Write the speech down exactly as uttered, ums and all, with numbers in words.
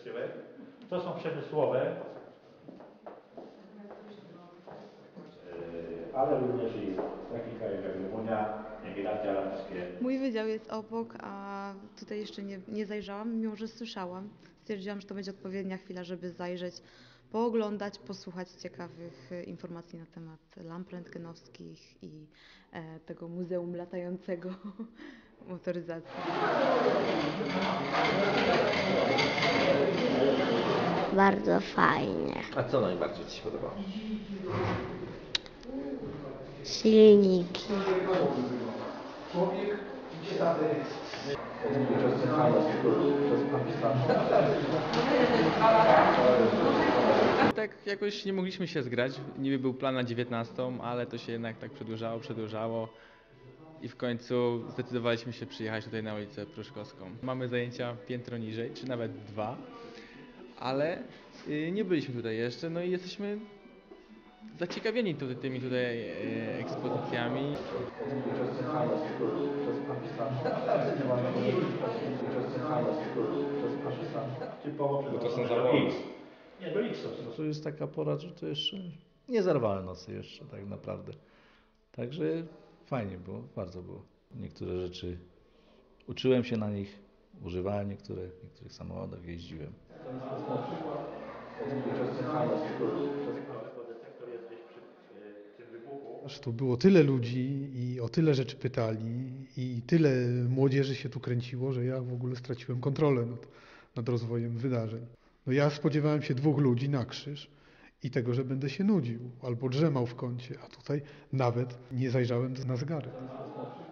przesyłek. To są przemysłowe, ale również i w takich krajach jak Rumunia, Emigraty Arabskie. Mój wydział jest obok, a tutaj jeszcze nie, nie zajrzałam, mimo że słyszałam. Stwierdziłam, że to będzie odpowiednia chwila, żeby zajrzeć, pooglądać, posłuchać ciekawych e, informacji na temat lamp rentgenowskich i e, tego muzeum latającego motoryzacji. Bardzo fajnie. A co najbardziej Ci się podobało? Silniki. Tak jakoś nie mogliśmy się zgrać. Niby był plan na dziewiętnastą, ale to się jednak tak przedłużało, przedłużało. I w końcu zdecydowaliśmy się przyjechać tutaj na ulicę Pruszkowską. Mamy zajęcia piętro niżej, czy nawet dwa, ale y, nie byliśmy tutaj jeszcze, no i jesteśmy zaciekawieni tutaj, tymi tutaj e, ekspozycjami. Bo to są zawody. Nie, do X. To jest taka pora, że to jeszcze nie zerwałem nocy jeszcze tak naprawdę. Także fajnie było, bardzo było. Niektóre rzeczy uczyłem się na nich, używałem niektóre, w niektórych samochodach jeździłem. Aż tu było tyle ludzi i o tyle rzeczy pytali i tyle młodzieży się tu kręciło, że ja w ogóle straciłem kontrolę nad, nad rozwojem wydarzeń. No ja spodziewałem się dwóch ludzi na krzyż i tego, że będę się nudził albo drzemał w kącie, a tutaj nawet nie zajrzałem na zegarek.